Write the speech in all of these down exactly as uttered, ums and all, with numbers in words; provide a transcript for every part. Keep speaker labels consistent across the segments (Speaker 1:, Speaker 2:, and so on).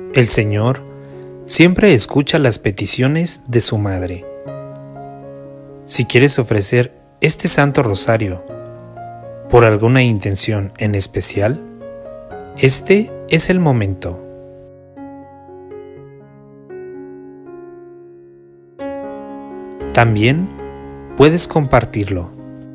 Speaker 1: El Señor siempre escucha las peticiones de su madre. Si quieres ofrecer este Santo Rosario por alguna intención en especial, este es el momento. También puedes compartirlo.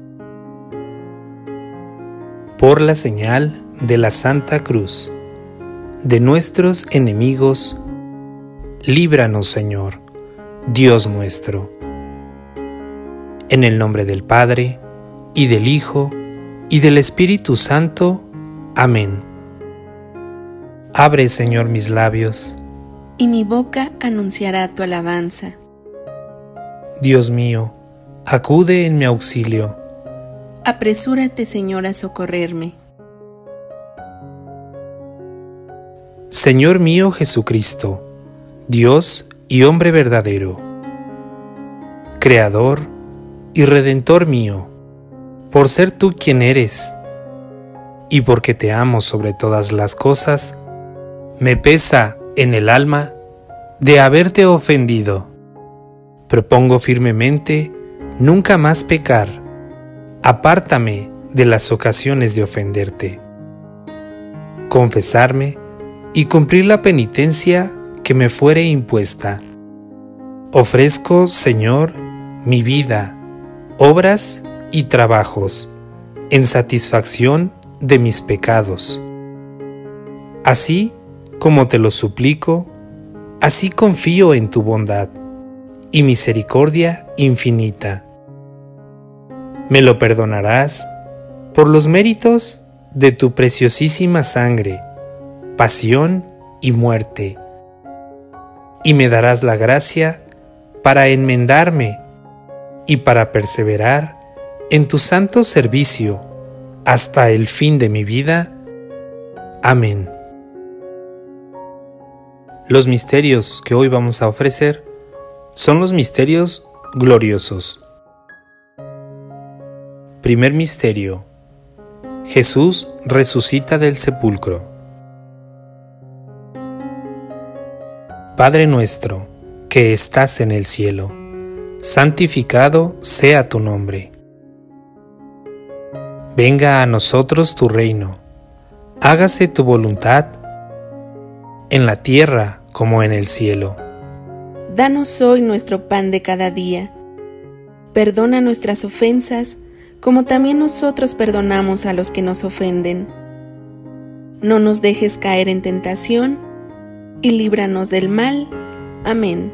Speaker 1: Por la señal de la Santa Cruz, de nuestros enemigos, líbranos, Señor, Dios nuestro. En el nombre del Padre, y del Hijo, y del Espíritu Santo. Amén. Abre, Señor, mis labios,
Speaker 2: y mi boca anunciará tu alabanza.
Speaker 1: Dios mío, acude en mi auxilio.
Speaker 2: Apresúrate, Señor, a socorrerme.
Speaker 1: Señor mío Jesucristo, Dios y hombre verdadero, Creador y Redentor mío, por ser tú quien eres, y porque te amo sobre todas las cosas, me pesa en el alma de haberte ofendido. Propongo firmemente nunca más pecar. Apártame de las ocasiones de ofenderte. Confesarme y cumplir la penitencia que me fuere impuesta. Ofrezco, Señor, mi vida, obras y trabajos, en satisfacción de mis pecados. Así como te lo suplico, así confío en tu bondad y misericordia infinita. Me lo perdonarás por los méritos de tu preciosísima sangre, pasión y muerte, y me darás la gracia para enmendarme y para perseverar en tu santo servicio hasta el fin de mi vida. Amén. Los misterios que hoy vamos a ofrecer son los misterios gloriosos. Primer misterio: Jesús resucita del sepulcro. Padre nuestro, que estás en el cielo, santificado sea tu nombre. Venga a nosotros tu reino. Hágase tu voluntad en la tierra como en el cielo.
Speaker 2: Danos hoy nuestro pan de cada día. Perdona nuestras ofensas, como también nosotros perdonamos a los que nos ofenden. No nos dejes caer en tentación, y líbranos del mal. Amén.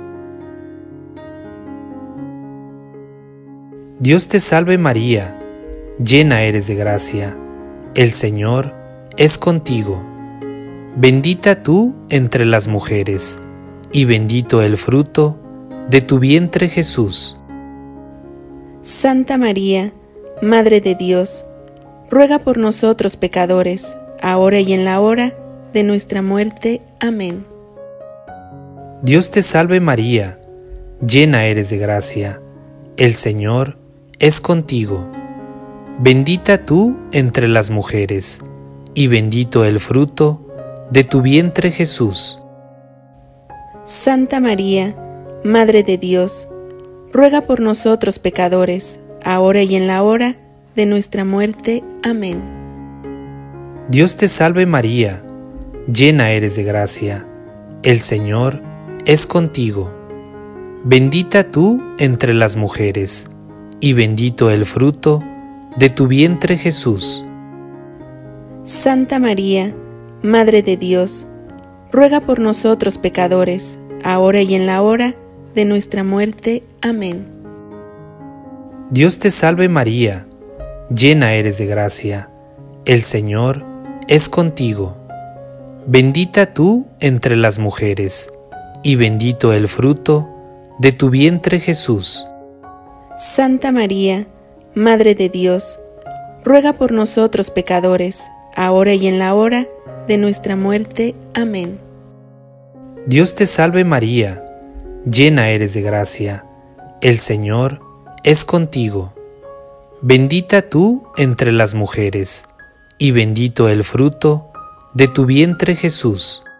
Speaker 1: Dios te salve María, llena eres de gracia, el Señor es contigo. Bendita tú entre las mujeres, y bendito el fruto de tu vientre Jesús.
Speaker 2: Santa María, Madre de Dios, ruega por nosotros pecadores, ahora y en la hora de nuestra muerte. Amén.
Speaker 1: Dios te salve María, llena eres de gracia, el Señor es contigo. Bendita tú entre las mujeres, y bendito el fruto de tu vientre Jesús.
Speaker 2: Santa María, Madre de Dios, ruega por nosotros pecadores, ahora y en la hora de nuestra muerte. Amén.
Speaker 1: Dios te salve María, llena eres de gracia, el Señor es contigo. Bendita tú entre las mujeres, y bendito el fruto de tu vientre Jesús.
Speaker 2: Santa María, Madre de Dios, ruega por nosotros pecadores, ahora y en la hora de nuestra muerte. Amén.
Speaker 1: Dios te salve María, llena eres de gracia, el Señor es contigo. Bendita tú entre las mujeres, y bendito el fruto de tu vientre Jesús.
Speaker 2: Santa María, Madre de Dios, ruega por nosotros pecadores, ahora y en la hora de nuestra muerte. Amén.
Speaker 1: Dios te salve María, llena eres de gracia, el Señor es contigo. Bendita tú entre las mujeres, y bendito el fruto de tu vientre Jesús.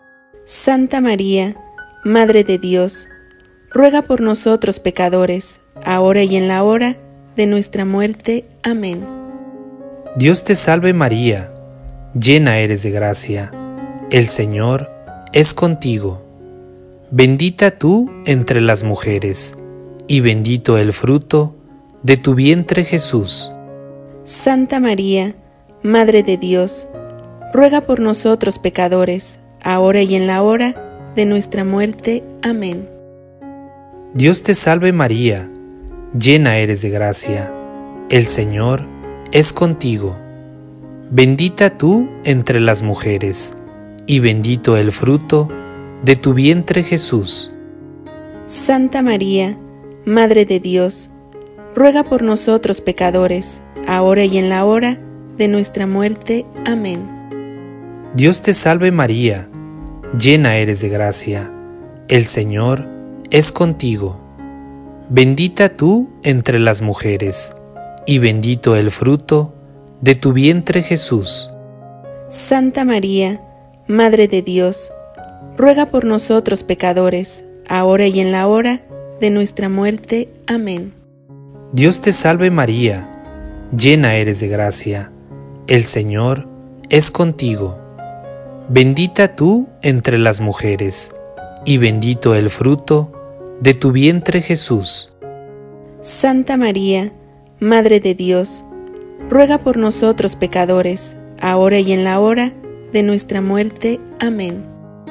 Speaker 2: Santa María, Madre de Dios, ruega por nosotros pecadores, ahora y en la hora de nuestra muerte. Amén.
Speaker 1: Dios te salve María, llena eres de gracia, el Señor es contigo. Bendita tú entre las mujeres, y bendito el fruto de tu vientre Jesús.
Speaker 2: Santa María, Madre de Dios, ruega por nosotros pecadores, ahora y en la hora de nuestra muerte. Amén.
Speaker 1: Dios te salve María, llena eres de gracia, el Señor es contigo. Bendita tú entre las mujeres, y bendito el fruto de tu vientre Jesús.
Speaker 2: Santa María, Madre de Dios, ruega por nosotros pecadores, ahora y en la hora de nuestra muerte. Amén.
Speaker 1: Dios te salve María, llena eres de gracia, el Señor es contigo. Bendita tú entre las mujeres, y bendito el fruto de tu vientre Jesús.
Speaker 2: Santa María, Madre de Dios, ruega por nosotros pecadores, ahora y en la hora de nuestra muerte. Amén.
Speaker 1: Dios te salve María, llena eres de gracia, el Señor es contigo. Bendita tú entre las mujeres, y bendito el fruto de tu vientre Jesús.
Speaker 2: Santa María, Madre de Dios, ruega por nosotros pecadores, ahora y en la hora de nuestra muerte. Amén.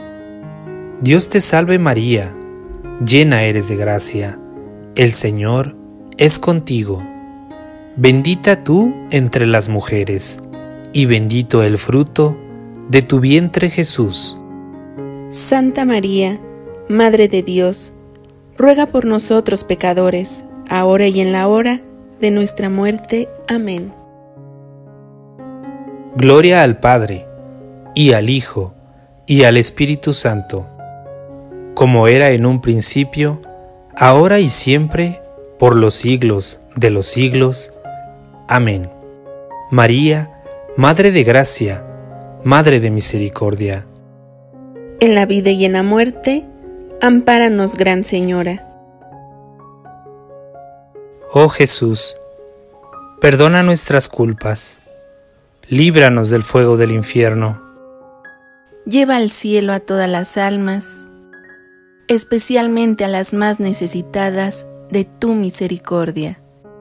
Speaker 1: Dios te salve María, llena eres de gracia, el Señor es contigo. Bendita tú entre las mujeres, y bendito el fruto de tu vientre Jesús.
Speaker 2: Santa María, Madre de Dios, ruega por nosotros pecadores, ahora y en la hora de nuestra muerte. Amén.
Speaker 1: Gloria al Padre, y al Hijo, y al Espíritu Santo, como era en un principio, ahora y siempre, por los siglos de los siglos. Amén. María, Madre de Gracia, Madre de Misericordia,
Speaker 2: en la vida y en la muerte, ampáranos, Gran Señora.
Speaker 1: Oh Jesús, perdona nuestras culpas, líbranos del fuego del infierno.
Speaker 2: Lleva al cielo a todas las almas, especialmente a las más necesitadas de tu misericordia.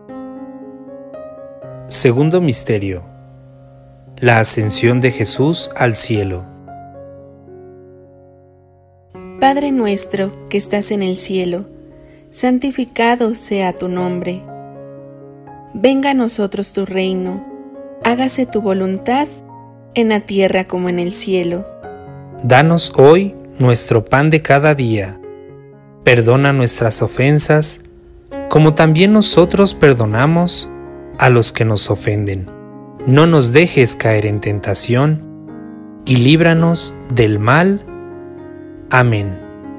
Speaker 1: Segundo misterio: la ascensión de Jesús al cielo.
Speaker 2: Padre nuestro que estás en el cielo, santificado sea tu nombre. Venga a nosotros tu reino, hágase tu voluntad, en la tierra como en el cielo.
Speaker 1: Danos hoy nuestro pan de cada día. Perdona nuestras ofensas, como también nosotros perdonamos a los que nos ofenden. No nos dejes caer en tentación, y líbranos del mal. Amén.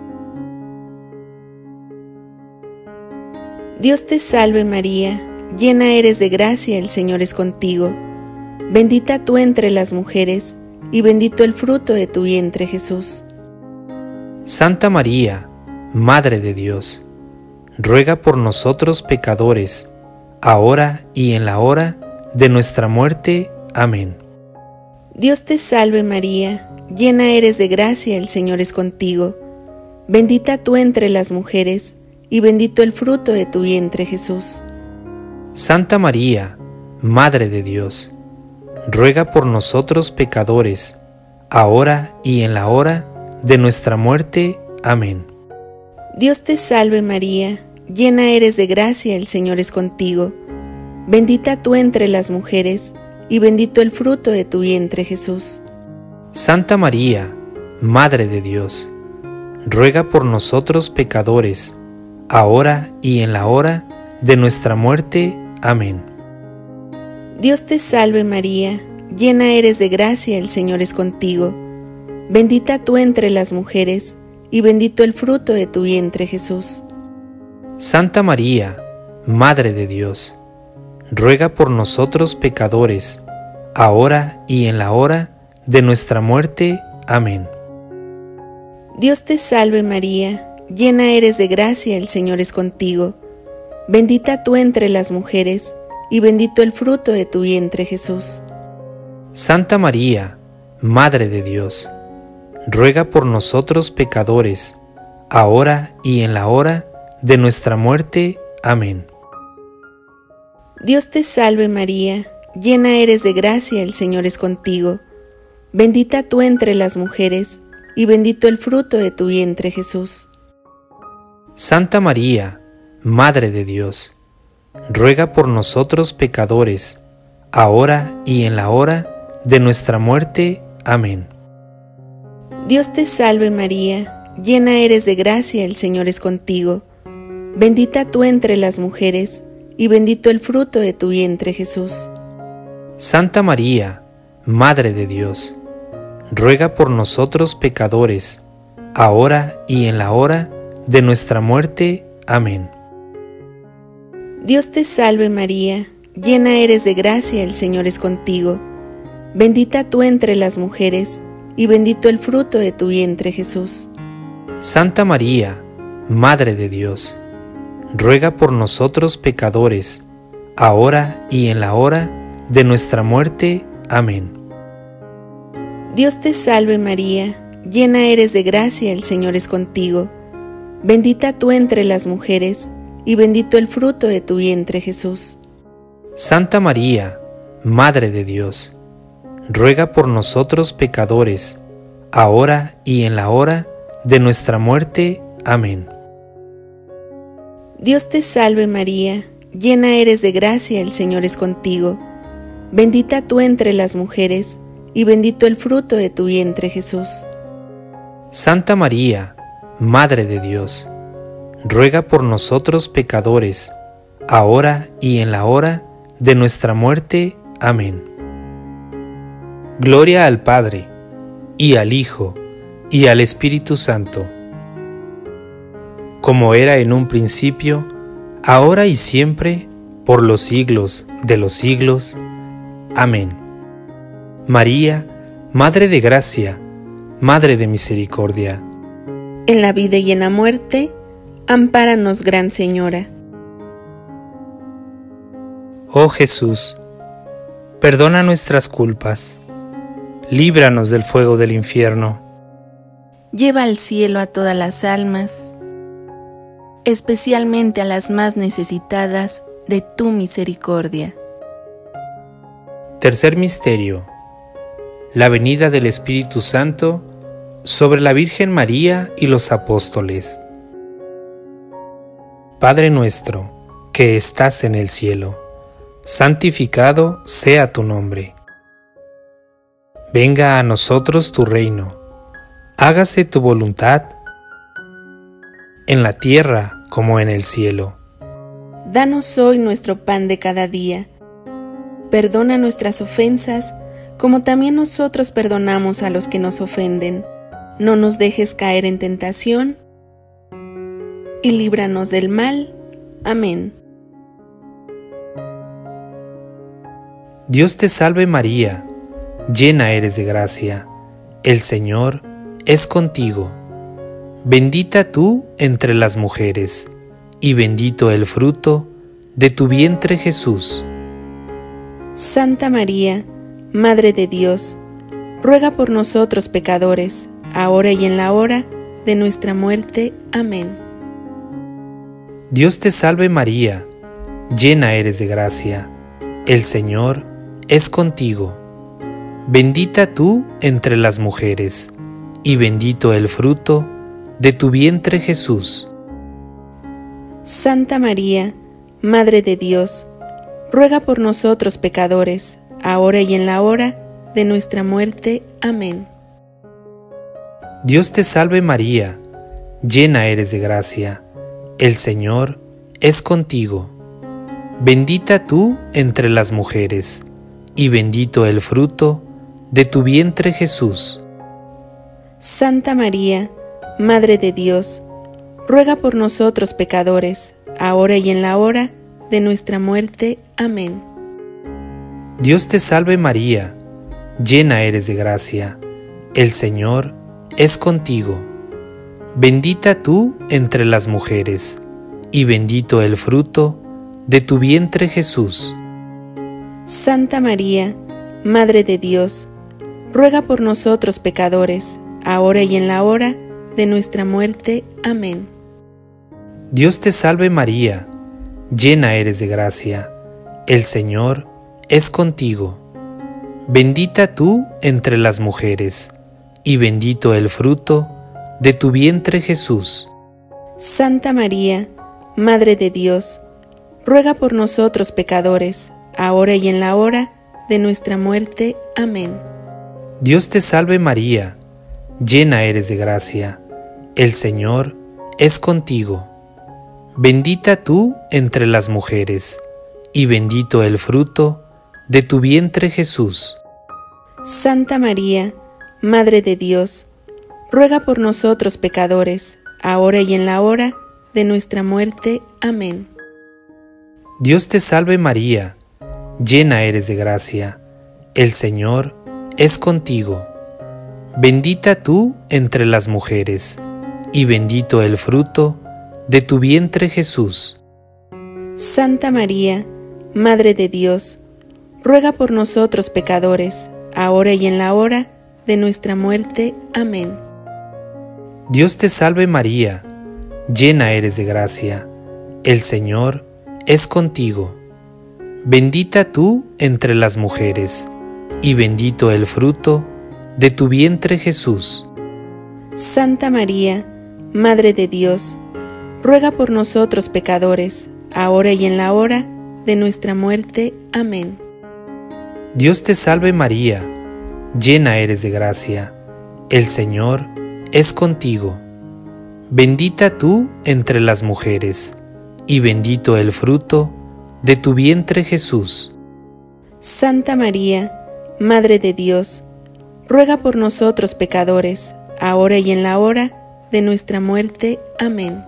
Speaker 2: Dios te salve María, llena eres de gracia, el Señor es contigo. Bendita tú entre las mujeres, y bendito el fruto de tu vientre Jesús.
Speaker 1: Santa María, Madre de Dios, ruega por nosotros pecadores, ahora y en la hora de nuestra muerte. Amén.
Speaker 2: Dios te salve María, llena eres de gracia, el Señor es contigo. Bendita tú entre las mujeres, y bendito el fruto de tu vientre Jesús.
Speaker 1: Santa María, Madre de Dios, ruega por nosotros pecadores, ahora y en la hora de nuestra muerte. Amén.
Speaker 2: Dios te salve María, llena eres de gracia, el Señor es contigo. Bendita tú entre las mujeres, y bendito el fruto de tu vientre Jesús.
Speaker 1: Santa María, Madre de Dios, ruega por nosotros pecadores, ahora y en la hora de nuestra muerte. Amén.
Speaker 2: Dios te salve María, llena eres de gracia, el Señor es contigo. Bendita tú entre las mujeres, y bendito el fruto de tu vientre Jesús.
Speaker 1: Santa María, Madre de Dios, ruega por nosotros pecadores, ahora y en la hora de nuestra muerte. Amén.
Speaker 2: Dios te salve María, llena eres de gracia, el Señor es contigo. Bendita tú entre las mujeres, y bendito el fruto de tu vientre Jesús.
Speaker 1: Santa María, Madre de Dios, ruega por nosotros pecadores, ahora y en la hora de nuestra muerte. Amén.
Speaker 2: Dios te salve María, llena eres de gracia, el Señor es contigo. Bendita tú entre las mujeres, y bendito el fruto de tu vientre Jesús.
Speaker 1: Santa María, Madre de Dios, ruega por nosotros pecadores, ahora y en la hora de nuestra muerte. Amén.
Speaker 2: Dios te salve María, llena eres de gracia, el Señor es contigo. Bendita tú entre las mujeres, y bendito el fruto de tu vientre Jesús.
Speaker 1: Santa María, Madre de Dios, ruega por nosotros pecadores, ahora y en la hora de nuestra muerte. Amén.
Speaker 2: Dios te salve María, llena eres de gracia, el Señor es contigo. Bendita tú entre las mujeres, y bendito el fruto de tu vientre Jesús.
Speaker 1: Santa María, Madre de Dios, ruega por nosotros pecadores, ahora y en la hora de nuestra muerte. Amén.
Speaker 2: Dios te salve María, llena eres de gracia, el Señor es contigo. Bendita tú entre las mujeres, y bendito el fruto de tu vientre Jesús.
Speaker 1: Santa María, Madre de Dios, ruega por nosotros pecadores, ahora y en la hora de nuestra muerte. Amén.
Speaker 2: Dios te salve María, llena eres de gracia, el Señor es contigo. Bendita tú entre las mujeres, y bendito el fruto de tu vientre Jesús.
Speaker 1: Santa María, Madre de Dios, ruega por nosotros pecadores, ahora y en la hora de nuestra muerte. Amén. Gloria al Padre, y al Hijo, y al Espíritu Santo, como era en un principio, ahora y siempre, por los siglos de los siglos. Amén. María, Madre de Gracia, Madre de Misericordia,
Speaker 2: en la vida y en la muerte, ampáranos, Gran Señora.
Speaker 1: Oh Jesús, perdona nuestras culpas, líbranos del fuego del infierno,
Speaker 2: lleva al cielo a todas las almas, especialmente a las más necesitadas de tu misericordia.
Speaker 1: Tercer misterio: la venida del Espíritu Santo sobre la Virgen María y los apóstoles. Padre nuestro, que estás en el cielo, santificado sea tu nombre. Venga a nosotros tu reino, hágase tu voluntad, en la tierra como en el cielo.
Speaker 2: Danos hoy nuestro pan de cada día. Perdona nuestras ofensas, como también nosotros perdonamos a los que nos ofenden. No nos dejes caer en tentación, y líbranos del mal. Amén.
Speaker 1: Dios te salve María, llena eres de gracia, el Señor es contigo. Bendita tú entre las mujeres, y bendito el fruto de tu vientre Jesús.
Speaker 2: Santa María, Madre de Dios, ruega por nosotros pecadores, ahora y en la hora de nuestra muerte. Amén.
Speaker 1: Dios te salve María, llena eres de gracia, el Señor es contigo. Bendita tú entre las mujeres, y bendito el fruto de tu vientre Jesús.
Speaker 2: Santa María, Madre de Dios, ruega por nosotros pecadores, ahora y en la hora de nuestra muerte. Amén.
Speaker 1: Dios te salve María, llena eres de gracia, el Señor es contigo. Bendita tú entre las mujeres, y bendito el fruto de tu vientre Jesús.
Speaker 2: Santa María, Madre de Dios, ruega por nosotros pecadores, ahora y en la hora de nuestra muerte. Amén.
Speaker 1: Dios te salve María, llena eres de gracia, el Señor es contigo. bendita tú entre las mujeres, y bendito el fruto de tu vientre Jesús.
Speaker 2: Santa María, Madre de Dios, ruega por nosotros pecadores, ahora y en la hora de nuestra muerte. Amén.
Speaker 1: Dios te salve María, llena eres de gracia, el Señor es contigo. Bendita tú entre las mujeres, y bendito el fruto de tu vientre Jesús.
Speaker 2: Santa María, Madre de Dios, ruega por nosotros pecadores, ahora y en la hora de nuestra muerte. Amén.
Speaker 1: Dios te salve María, llena eres de gracia, el Señor es contigo. Bendita tú entre las mujeres, y bendito el fruto de tu vientre Jesús.
Speaker 2: Santa María, Madre de Dios, ruega por nosotros pecadores, ahora y en la hora de nuestra muerte. Amén.
Speaker 1: Dios te salve María, llena eres de gracia, el Señor es contigo. Bendita tú entre las mujeres, y bendito el fruto de tu vientre Jesús.
Speaker 2: Santa María, Madre de Dios, ruega por nosotros pecadores, ahora y en la hora de nuestra muerte. Amén.
Speaker 1: Dios te salve María, llena eres de gracia, el Señor es contigo. Bendita tú entre las mujeres, y bendito el fruto de tu vientre Jesús.
Speaker 2: Santa María, Madre de Dios, ruega por nosotros pecadores, ahora y en la hora de nuestra muerte. Amén.
Speaker 1: Dios te salve María, llena eres de gracia, el Señor es contigo. Bendita tú entre las mujeres, y bendito el fruto de tu vientre Jesús.
Speaker 2: Santa María, Madre de Dios, ruega por nosotros pecadores, ahora y en la hora de nuestra muerte. Amén.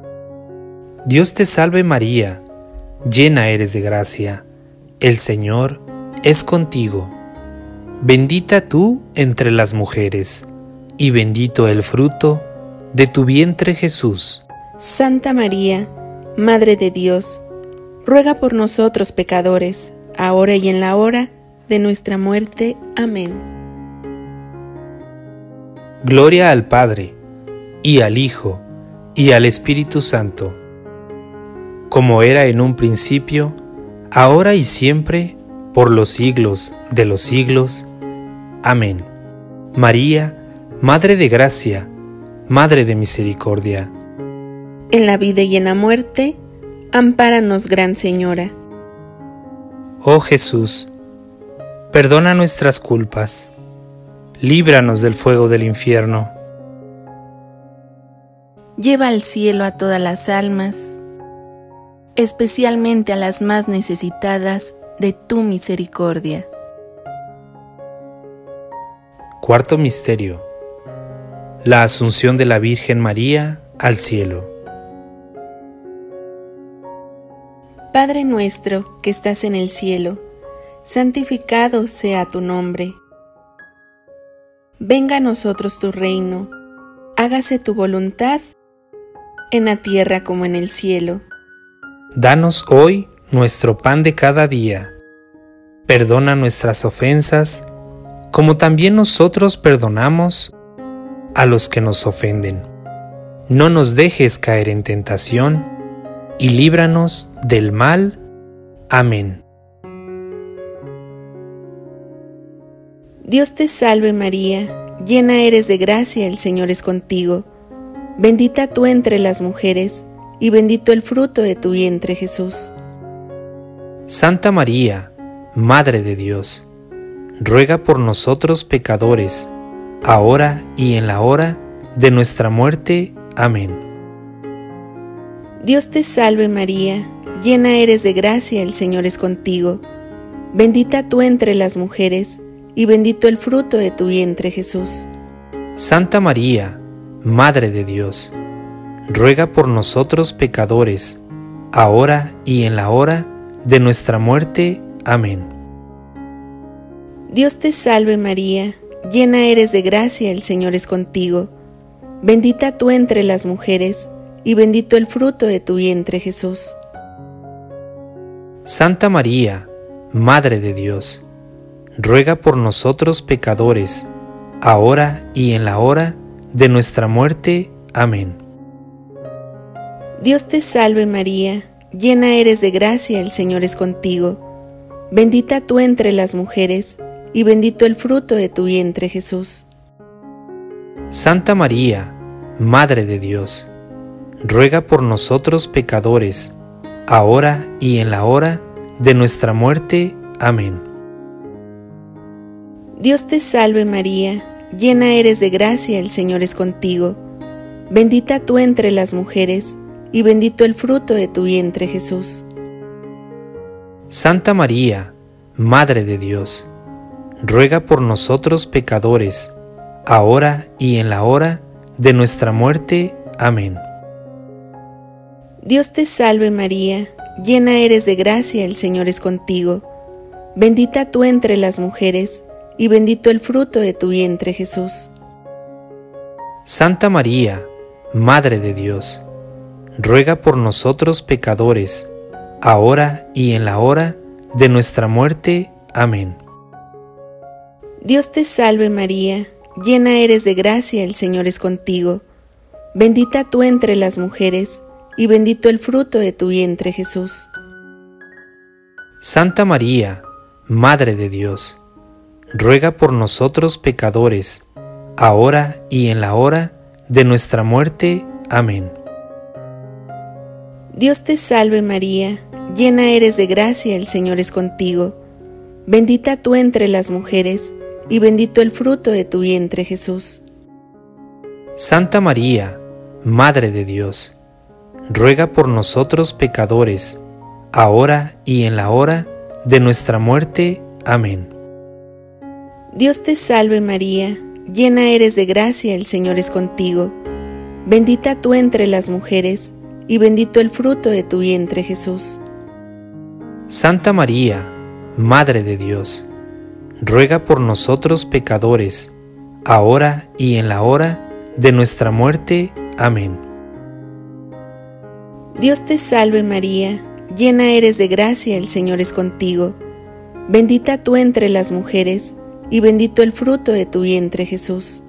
Speaker 1: Dios te salve María, llena eres de gracia, el Señor es contigo. Bendita tú entre las mujeres, y bendito el fruto de tu vientre Jesús.
Speaker 2: Santa María, Madre de Dios, ruega por nosotros pecadores, ahora y en la hora de nuestra muerte. Amén.
Speaker 1: Gloria al Padre, y al Hijo, y al Espíritu Santo, como era en un principio, ahora y siempre, por los siglos de los siglos. Amén. María, Madre de Gracia, Madre de Misericordia,
Speaker 2: en la vida y en la muerte, ampáranos, Gran Señora.
Speaker 1: oh Jesús, perdona nuestras culpas, líbranos del fuego del infierno,
Speaker 2: lleva al cielo a todas las almas, especialmente a las más necesitadas de tu misericordia.
Speaker 1: Cuarto misterio: la Asunción de la Virgen María al cielo.
Speaker 2: Padre nuestro que estás en el cielo, santificado sea tu nombre. Venga a nosotros tu reino, hágase tu voluntad, en la tierra como en el cielo.
Speaker 1: Danos hoy nuestro pan de cada día. Perdona nuestras ofensas, como también nosotros perdonamos a los que nos ofenden. No nos dejes caer en tentación, y líbranos del mal. Amén.
Speaker 2: Dios te salve María, llena eres de gracia, el Señor es contigo. Bendita tú entre las mujeres, y bendito el fruto de tu vientre Jesús.
Speaker 1: Santa María, Madre de Dios, ruega por nosotros pecadores, ahora y en la hora de nuestra muerte. Amén.
Speaker 2: Dios te salve María, llena eres de gracia, el Señor es contigo. Bendita tú entre las mujeres, y bendito el fruto de tu vientre Jesús.
Speaker 1: Santa María, Madre de Dios, ruega por nosotros pecadores, ahora y en la hora de nuestra muerte. Amén.
Speaker 2: Dios te salve María, llena eres de gracia, el Señor es contigo. Bendita tú entre las mujeres, y bendito el fruto de tu vientre, Jesús.
Speaker 1: Santa María, Madre de Dios, ruega por nosotros pecadores, ahora y en la hora de nuestra muerte. Amén.
Speaker 2: Dios te salve María, llena eres de gracia, el Señor es contigo. Bendita tú entre las mujeres, y bendito el fruto de tu vientre, Jesús.
Speaker 1: Santa María, Madre de Dios, ruega por nosotros pecadores, ahora y en la hora de nuestra muerte. Amén.
Speaker 2: Dios te salve María, llena eres de gracia, el Señor es contigo. Bendita tú entre las mujeres, y bendito el fruto de tu vientre, Jesús.
Speaker 1: Santa María, Madre de Dios, ruega por nosotros pecadores, ahora y en la hora de nuestra muerte. Amén.
Speaker 2: Dios te salve María, llena eres de gracia, el Señor es contigo. Bendita tú entre las mujeres, y bendito el fruto de tu vientre, Jesús.
Speaker 1: Santa María, Madre de Dios, ruega por nosotros pecadores, ahora y en la hora de nuestra muerte. Amén.
Speaker 2: Dios te salve María, llena eres de gracia, el Señor es contigo. Bendita tú entre las mujeres, y bendito el fruto de tu vientre, Jesús.
Speaker 1: Santa María, Madre de Dios, ruega por nosotros pecadores, ahora y en la hora de nuestra muerte. Amén.
Speaker 2: Dios te salve María, llena eres de gracia, el Señor es contigo. Bendita tú entre las mujeres, y bendito el fruto de tu vientre, Jesús.
Speaker 1: Santa María, Madre de Dios, ruega por nosotros pecadores, ahora y en la hora de nuestra muerte. Amén.
Speaker 2: Dios te salve María, llena eres de gracia, el Señor es contigo. Bendita tú entre las mujeres, y bendito el fruto de tu vientre, Jesús.
Speaker 1: Santa María, Madre de Dios, ruega por nosotros pecadores, ahora y en la hora de nuestra muerte. Amén.
Speaker 2: Dios te salve María, llena eres de gracia, el Señor es contigo. Bendita tú entre las mujeres, y bendito el fruto de tu vientre, Jesús.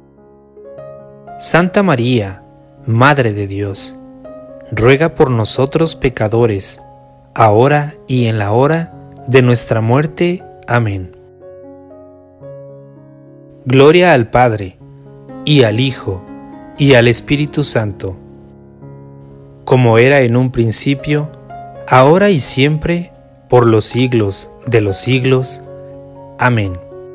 Speaker 1: Santa María, Madre de Dios, ruega por nosotros pecadores, ahora y en la hora de nuestra muerte. Amén. Gloria al Padre, y al Hijo, y al Espíritu Santo, como era en un principio, ahora y siempre, por los siglos de los siglos. Amén.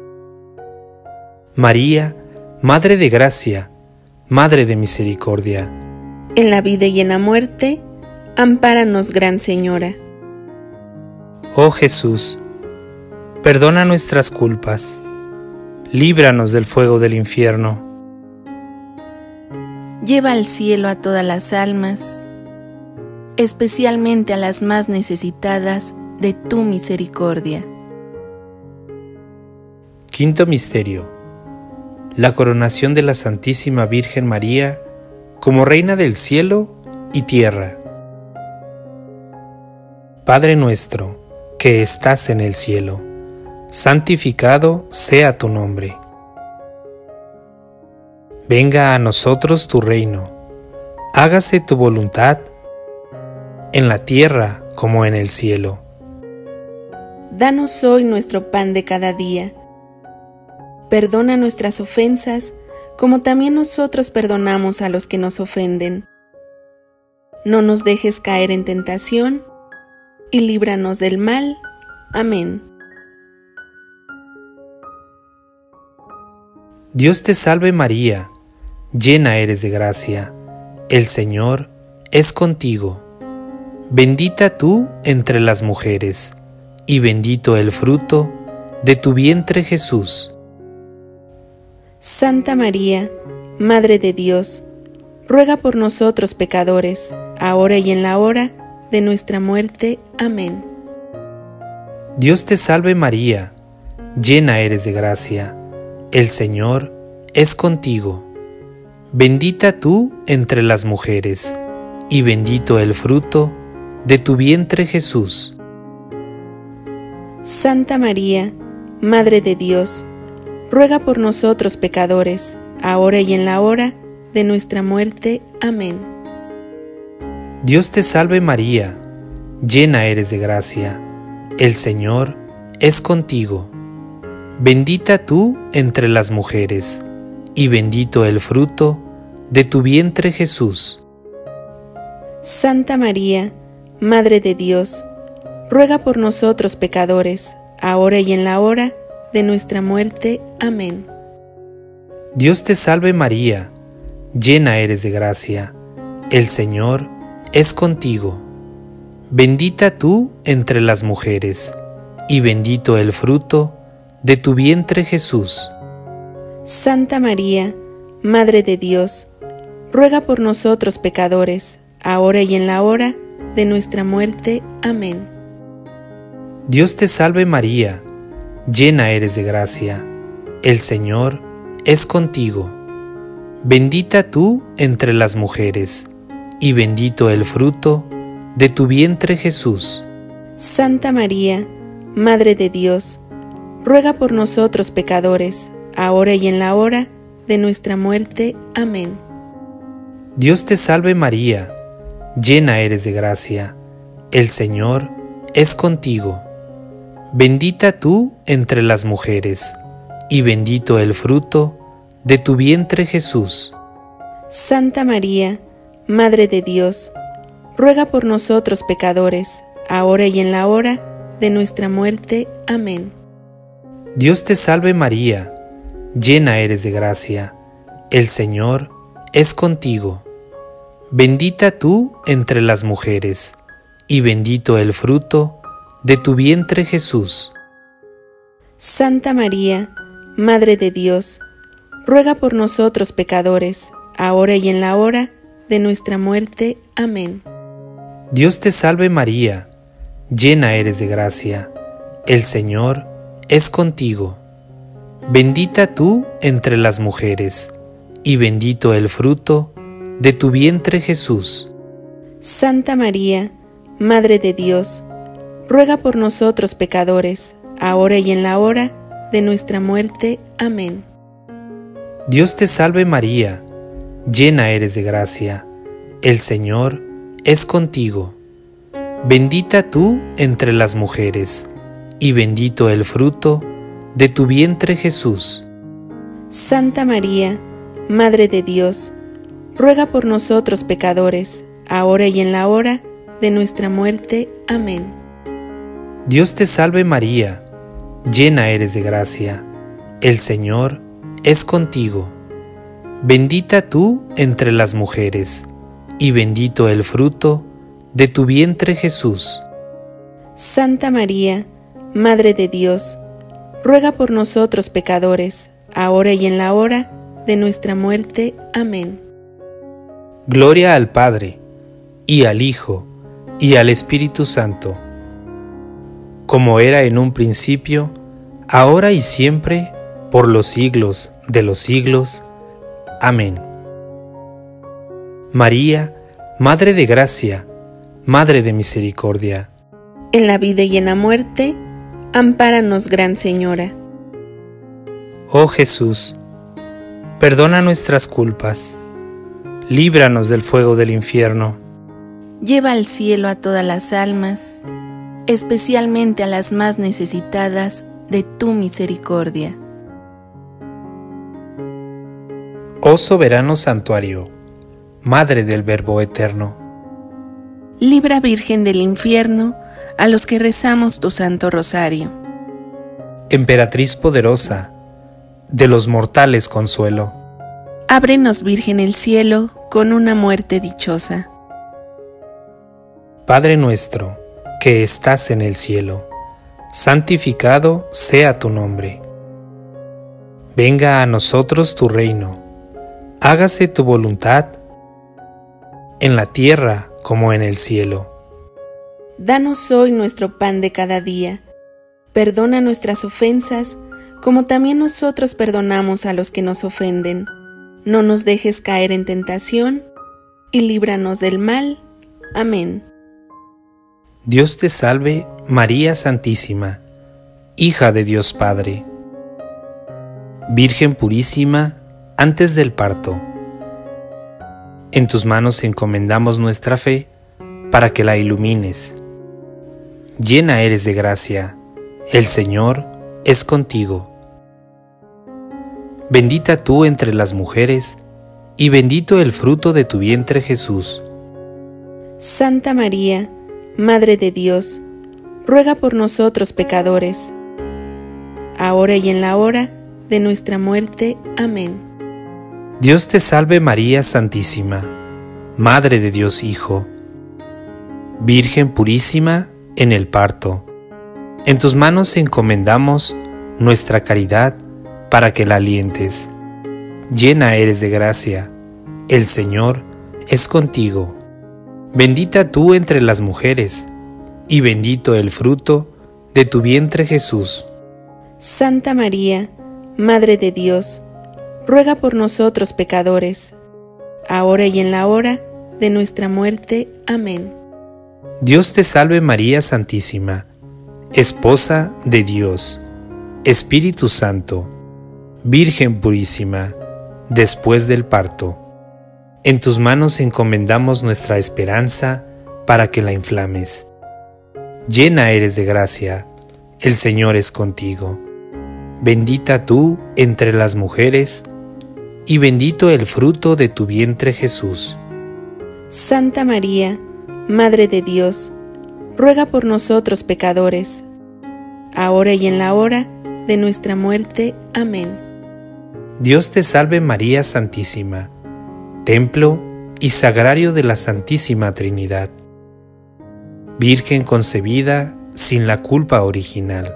Speaker 1: María, Madre de Gracia, Madre de Misericordia,
Speaker 2: en la vida y en la muerte, ampáranos, Gran Señora.
Speaker 1: Oh Jesús, perdona nuestras culpas, líbranos del fuego del infierno.
Speaker 2: Lleva al cielo a todas las almas, especialmente a las más necesitadas de tu misericordia.
Speaker 1: Quinto misterio: la coronación de la Santísima Virgen María como Reina del cielo y tierra. Padre nuestro, que estás en el cielo, santificado sea tu nombre. Venga a nosotros tu reino, hágase tu voluntad en la tierra como en el cielo.
Speaker 2: Danos hoy nuestro pan de cada día. Perdona nuestras ofensas, como también nosotros perdonamos a los que nos ofenden. No nos dejes caer en tentación, y líbranos del mal. Amén.
Speaker 1: Dios te salve María, llena eres de gracia, el Señor es contigo. Bendita tú entre las mujeres, y bendito el fruto de tu vientre Jesús.
Speaker 2: Santa María, Madre de Dios, ruega por nosotros pecadores, ahora y en la hora de nuestra muerte. Amén.
Speaker 1: Dios te salve María, llena eres de gracia, el Señor es contigo. Bendita tú entre las mujeres, y bendito el fruto de tu vientre Jesús.
Speaker 2: Santa María, Madre de Dios, ruega por nosotros pecadores, ahora y en la hora de nuestra muerte. Amén.
Speaker 1: Dios te salve María, llena eres de gracia, el Señor es contigo. Bendita tú entre las mujeres, y bendito el fruto de tu vientre Jesús.
Speaker 2: Santa María, Madre de Dios, ruega por nosotros pecadores, ahora y en la hora de nuestra muerte. Amén.
Speaker 1: Dios te salve María, llena eres de gracia, el Señor es contigo. Bendita tú entre las mujeres, y bendito el fruto de tu vientre Jesús.
Speaker 2: Santa María, Madre de Dios, ruega por nosotros pecadores, ahora y en la hora de nuestra muerte. Amén.
Speaker 1: Dios te salve María, llena eres de gracia, el Señor es contigo. Bendita tú entre las mujeres, y bendito el fruto de tu vientre Jesús.
Speaker 2: Santa María, Madre de Dios, ruega por nosotros pecadores, ahora y en la hora de nuestra muerte. Amén.
Speaker 1: Dios te salve María, llena eres de gracia, el Señor es contigo. Bendita tú entre las mujeres, y bendito el fruto de tu vientre Jesús.
Speaker 2: Santa María, Madre de Dios, ruega por nosotros pecadores, ahora y en la hora de nuestra muerte. Amén.
Speaker 1: Dios te salve María, llena eres de gracia, el Señor es contigo. Bendita tú entre las mujeres, y bendito el fruto de tu vientre Jesús.
Speaker 2: Santa María, Madre de Dios, ruega por nosotros pecadores, ahora y en la hora de nuestra muerte. Amén.
Speaker 1: Dios te salve María, llena eres de gracia, el Señor es contigo. Bendita tú entre las mujeres, y bendito el fruto de tu vientre Jesús.
Speaker 2: Santa María, Madre de Dios, ruega por nosotros pecadores, ahora y en la hora de nuestra muerte. Amén.
Speaker 1: Dios te salve María, llena eres de gracia, el Señor es contigo. Bendita tú entre las mujeres, y bendito el fruto de tu vientre Jesús.
Speaker 2: Santa María, Madre de Dios, ruega por nosotros pecadores, ahora y en la hora de nuestra muerte. Amén.
Speaker 1: Dios te salve María, llena eres de gracia, el Señor es contigo. Bendita tú entre las mujeres, y bendito el fruto de tu vientre Jesús.
Speaker 2: Santa María, Madre de Dios, ruega por nosotros pecadores, ahora y en la hora de nuestra muerte. Amén.
Speaker 1: Gloria al Padre, y al Hijo, y al Espíritu Santo, como era en un principio, ahora y siempre, por los siglos de los siglos. Amén. María, Madre de Gracia, Madre de Misericordia,
Speaker 2: en la vida y en la muerte, ampáranos, Gran Señora.
Speaker 1: Oh Jesús, perdona nuestras culpas, líbranos del fuego del infierno.
Speaker 2: Lleva al cielo a todas las almas, especialmente a las más necesitadas de tu misericordia.
Speaker 1: Oh soberano santuario, Madre del Verbo eterno,
Speaker 2: libra, Virgen del infierno, a los que rezamos tu Santo Rosario.
Speaker 1: Emperatriz poderosa, de los mortales consuelo,
Speaker 2: ábrenos, Virgen, el cielo con una muerte dichosa.
Speaker 1: Padre nuestro, que estás en el cielo, santificado sea tu nombre. Venga a nosotros tu reino, hágase tu voluntad, en la tierra como en el cielo.
Speaker 2: Danos hoy nuestro pan de cada día. Perdona nuestras ofensas, como también nosotros perdonamos a los que nos ofenden. No nos dejes caer en tentación, y líbranos del mal. Amén.
Speaker 1: Dios te salve, María Santísima, hija de Dios Padre, Virgen purísima antes del parto. En tus manos encomendamos nuestra fe para que la ilumines. Llena eres de gracia, el Señor es contigo. Bendita tú entre las mujeres, y bendito el fruto de tu vientre Jesús.
Speaker 2: Santa María, Madre de Dios, ruega por nosotros pecadores, ahora y en la hora de nuestra muerte. Amén.
Speaker 1: Dios te salve María Santísima, Madre de Dios Hijo, Virgen purísima en el parto. En tus manos encomendamos nuestra caridad para que la alientes. Llena eres de gracia, el Señor es contigo. Bendita tú entre las mujeres, y bendito el fruto de tu vientre Jesús.
Speaker 2: Santa María, Madre de Dios, ruega por nosotros pecadores, ahora y en la hora de nuestra muerte. Amén.
Speaker 1: Dios te salve María Santísima, Esposa de Dios, Espíritu Santo, Virgen purísima, después del parto. En tus manos encomendamos nuestra esperanza para que la inflames. Llena eres de gracia, el Señor es contigo. Bendita tú entre las mujeres, y bendito el fruto de tu vientre Jesús.
Speaker 2: Santa María, Madre de Dios, ruega por nosotros pecadores, ahora y en la hora de nuestra muerte. Amén.
Speaker 1: Dios te salve María Santísima, templo y sagrario de la Santísima Trinidad, Virgen concebida sin la culpa original.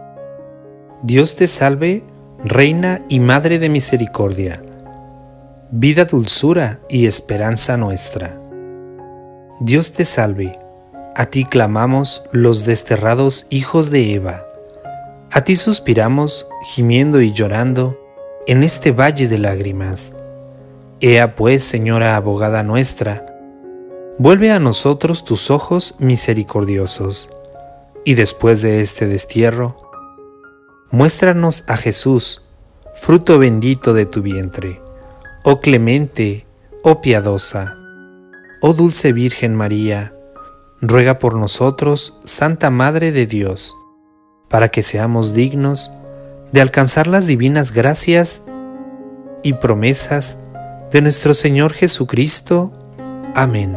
Speaker 1: Dios te salve, Reina y Madre de Misericordia, vida, dulzura y esperanza nuestra. Dios te salve, a ti clamamos los desterrados hijos de Eva, a ti suspiramos gimiendo y llorando en este valle de lágrimas. Ea pues, Señora abogada nuestra, vuelve a nosotros tus ojos misericordiosos, y después de este destierro, muéstranos a Jesús, fruto bendito de tu vientre. Oh clemente, oh piadosa, oh dulce Virgen María, ruega por nosotros, Santa Madre de Dios, para que seamos dignos de alcanzar las divinas gracias y promesas de nuestro Señor Jesucristo. Amén.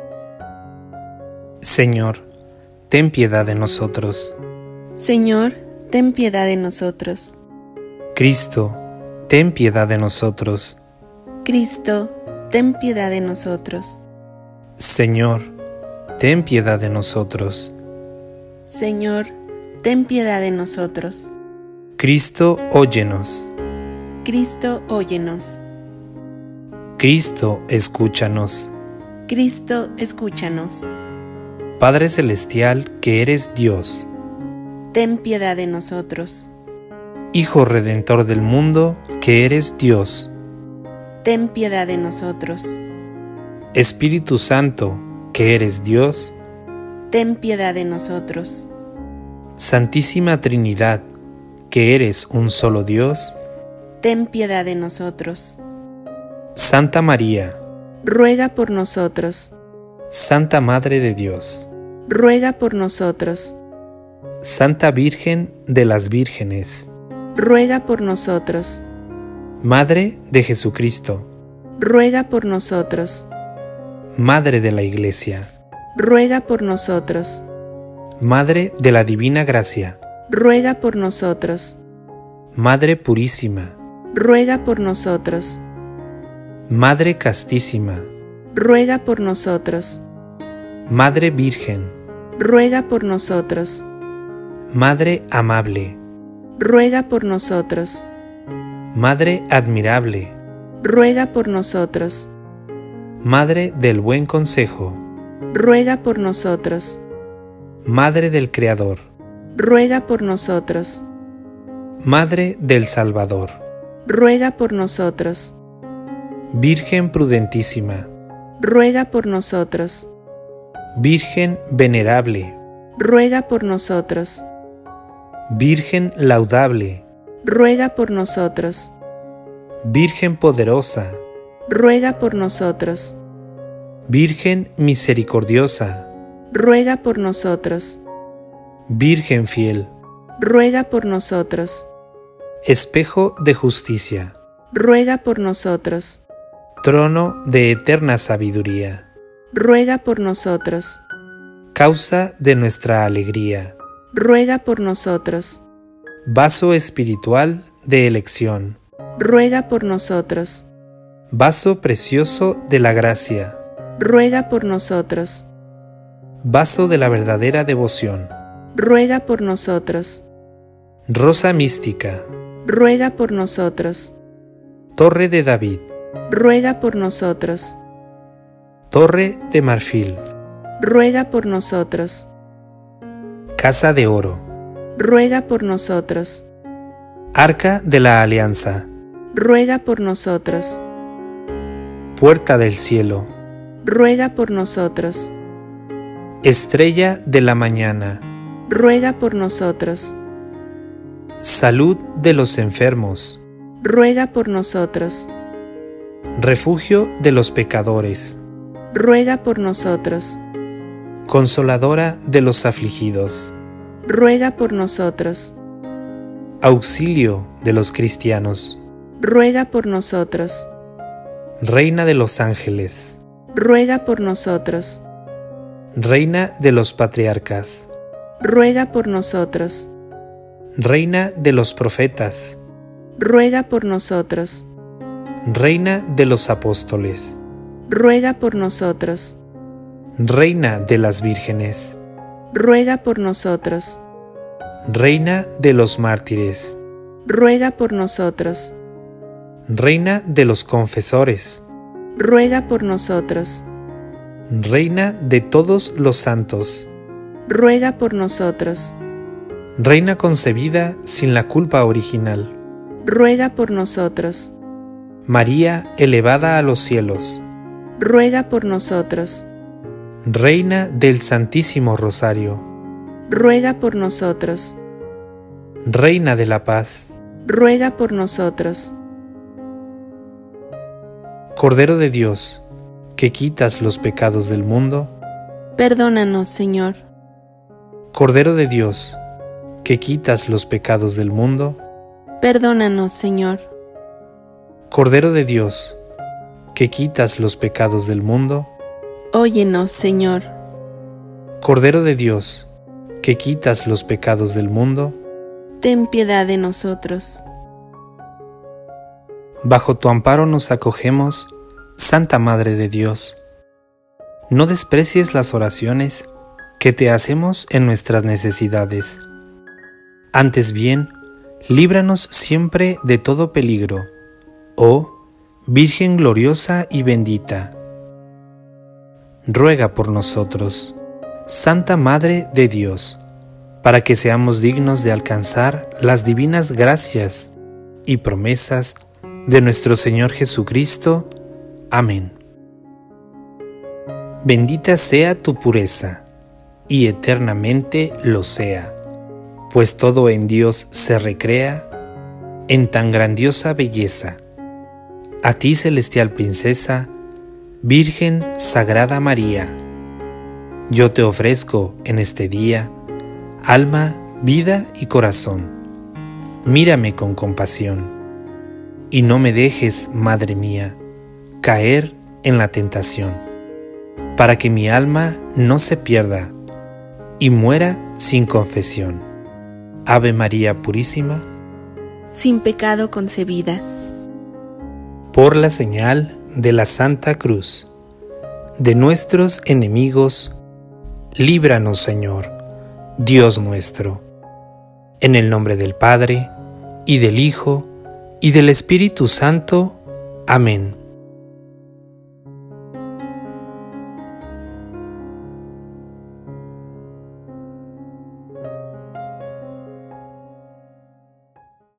Speaker 1: Señor, ten piedad de nosotros.
Speaker 2: Señor, ten piedad de nosotros.
Speaker 1: Cristo, ten piedad de nosotros.
Speaker 2: Cristo, ten piedad de nosotros.
Speaker 1: Señor, ten piedad de nosotros.
Speaker 2: Señor, ten piedad de nosotros.
Speaker 1: Cristo, óyenos.
Speaker 2: Cristo, óyenos.
Speaker 1: Cristo, escúchanos.
Speaker 2: Cristo, escúchanos.
Speaker 1: Padre celestial, que eres Dios,
Speaker 2: ten piedad de nosotros.
Speaker 1: Hijo redentor del mundo, que eres Dios,
Speaker 2: ten piedad de nosotros.
Speaker 1: Espíritu Santo, que eres Dios,
Speaker 2: ten piedad de nosotros.
Speaker 1: Santísima Trinidad, que eres un solo Dios,
Speaker 2: ten piedad de nosotros.
Speaker 1: Santa María,
Speaker 2: ruega por nosotros.
Speaker 1: Santa Madre de Dios,
Speaker 2: ruega por nosotros.
Speaker 1: Santa Virgen de las Vírgenes,
Speaker 2: ruega por nosotros.
Speaker 1: Madre de Jesucristo,
Speaker 2: ruega por nosotros.
Speaker 1: Madre de la Iglesia,
Speaker 2: ruega por nosotros.
Speaker 1: Madre de la Divina Gracia,
Speaker 2: ruega por nosotros.
Speaker 1: Madre Purísima,
Speaker 2: ruega por nosotros.
Speaker 1: Madre Castísima,
Speaker 2: ruega por nosotros.
Speaker 1: Madre Virgen,
Speaker 2: ruega por nosotros.
Speaker 1: Madre Amable,
Speaker 2: ruega por nosotros.
Speaker 1: Madre Admirable,
Speaker 2: ruega por nosotros.
Speaker 1: Madre del Buen Consejo,
Speaker 2: ruega por nosotros.
Speaker 1: Madre del Creador,
Speaker 2: ruega por nosotros.
Speaker 1: Madre del Salvador,
Speaker 2: ruega por nosotros.
Speaker 1: Virgen prudentísima,
Speaker 2: ruega por nosotros.
Speaker 1: Virgen venerable,
Speaker 2: Ruega por nosotros.
Speaker 1: Virgen laudable,
Speaker 2: Ruega por nosotros.
Speaker 1: Virgen poderosa,
Speaker 2: Ruega por nosotros.
Speaker 1: Virgen misericordiosa,
Speaker 2: Ruega por nosotros.
Speaker 1: Virgen fiel,
Speaker 2: Ruega por nosotros.
Speaker 1: espejo de justicia,
Speaker 2: Ruega por nosotros.
Speaker 1: trono de eterna sabiduría,
Speaker 2: Ruega por nosotros.
Speaker 1: causa de nuestra alegría,
Speaker 2: Ruega por nosotros.
Speaker 1: vaso espiritual de elección,
Speaker 2: Ruega por nosotros.
Speaker 1: vaso precioso de la gracia,
Speaker 2: Ruega por nosotros.
Speaker 1: vaso de la verdadera devoción,
Speaker 2: Ruega por nosotros.
Speaker 1: rosa mística,
Speaker 2: Ruega por nosotros.
Speaker 1: torre de David,
Speaker 2: Ruega por nosotros.
Speaker 1: torre de marfil,
Speaker 2: Ruega por nosotros.
Speaker 1: casa de oro,
Speaker 2: Ruega por nosotros.
Speaker 1: arca de la alianza,
Speaker 2: Ruega por nosotros.
Speaker 1: puerta del cielo,
Speaker 2: Ruega por nosotros.
Speaker 1: estrella de la mañana,
Speaker 2: Ruega por nosotros.
Speaker 1: salud de los enfermos,
Speaker 2: Ruega por nosotros.
Speaker 1: refugio de los pecadores,
Speaker 2: Ruega por nosotros.
Speaker 1: consoladora de los afligidos,
Speaker 2: Ruega por nosotros.
Speaker 1: auxilio de los cristianos,
Speaker 2: Ruega por nosotros.
Speaker 1: reina de los ángeles,
Speaker 2: Ruega por nosotros.
Speaker 1: reina de los patriarcas,
Speaker 2: Ruega por nosotros.
Speaker 1: reina de los profetas,
Speaker 2: Ruega por nosotros.
Speaker 1: reina de los apóstoles,
Speaker 2: Ruega por nosotros.
Speaker 1: reina de las vírgenes,
Speaker 2: Ruega por nosotros.
Speaker 1: reina de los mártires,
Speaker 2: Ruega por nosotros.
Speaker 1: reina de los confesores,
Speaker 2: Ruega por nosotros.
Speaker 1: reina de todos los santos,
Speaker 2: Ruega por nosotros.
Speaker 1: reina concebida sin la culpa original,
Speaker 2: Ruega por nosotros.
Speaker 1: María elevada a los cielos,
Speaker 2: Ruega por nosotros.
Speaker 1: reina del Santísimo Rosario,
Speaker 2: Ruega por nosotros.
Speaker 1: reina de la paz,
Speaker 2: Ruega por nosotros.
Speaker 1: Cordero de Dios, que quitas los pecados del mundo,
Speaker 2: Perdónanos, Señor.
Speaker 1: Cordero de Dios, que quitas los pecados del mundo,
Speaker 2: Perdónanos, Señor.
Speaker 1: Cordero de Dios, que quitas los pecados del mundo,
Speaker 2: Óyenos, Señor.
Speaker 1: Cordero de Dios, que quitas los pecados del mundo,
Speaker 2: Ten piedad de nosotros.
Speaker 1: bajo tu amparo nos acogemos, Santa Madre de Dios. No desprecies las oraciones que te hacemos en nuestras necesidades. Antes bien, líbranos siempre de todo peligro, oh Virgen gloriosa y bendita. Ruega por nosotros, Santa Madre de Dios, para que seamos dignos de alcanzar las divinas gracias y promesas de nuestro Señor Jesucristo. Amén. Bendita sea tu pureza, y eternamente lo sea, pues todo en Dios se recrea en tan grandiosa belleza. A ti, celestial princesa, Virgen Sagrada María, yo te ofrezco en este día alma, vida y corazón. Mírame con compasión, y no me dejes, Madre mía, caer en la tentación, para que mi alma no se pierda y muera sin confesión. Ave María Purísima,
Speaker 2: Sin pecado concebida.
Speaker 1: por la señal de la Santa Cruz, de nuestros enemigos, líbranos, Señor, Dios nuestro. En el nombre del Padre, y del Hijo, y del Espíritu Santo. Amén.